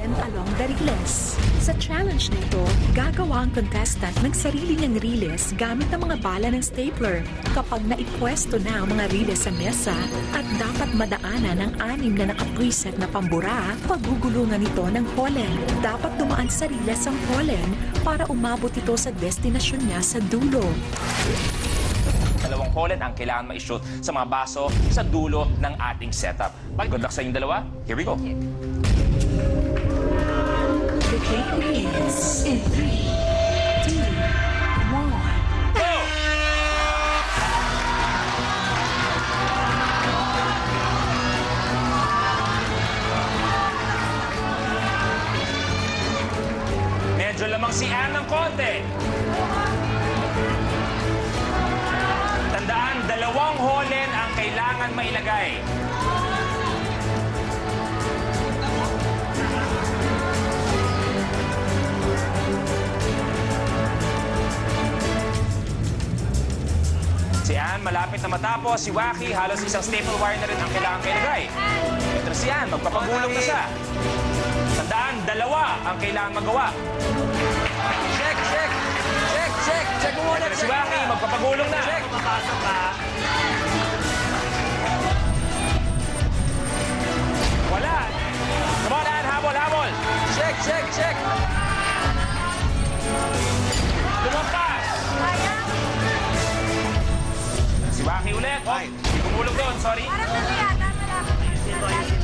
Holland along the riles. Sa challenge na ito, gagawa ang contestant ng sarili niyang riles gamit ang mga bala ng stapler. Kapag naipwesto na ang mga riles sa mesa at dapat madaanan ng 6 na nakapreset na pambura, pagugulungan ito ng Holland. Dapat dumaan sa riles ang Holland para umabot ito sa destinasyon niya sa dulo. Dalawang Holland ang kailangan ma-shoot sa mga baso sa dulo ng ating setup. Good luck sa inyong dalawa. Here we go. The game begins in 3, 2, 1. Go! Medyo lamang si Ann ng konti. Tandaan, 2 Holland ang kailangan mailagay. Si Ann malapit na matapos. Si Waki halos isang staple wire na rin ang kailangan mailagay. Ito si Ann, magpapagulong na siya. Tandaan, 2 ang kailangan magawa. Check, check! Check, check! Check mo muna! Ito na si Waki, magpapagulong na. Check! Mapasok ka! Wala. Come on, Ann, habol, habol. Check, check, check! Lumampas. Si Waki ulit. Oh, hindi gumulong doon, sorry. Parang nangyayata, malapit.